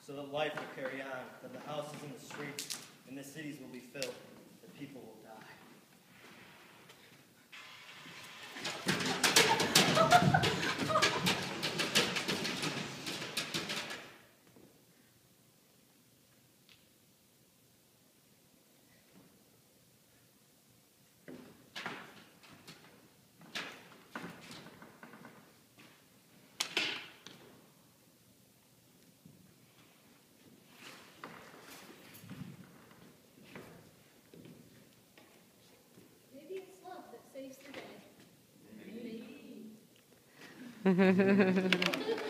so that life will carry on, then the houses in the streets and the cities will be filled, the people will die. Saves the day. Maybe.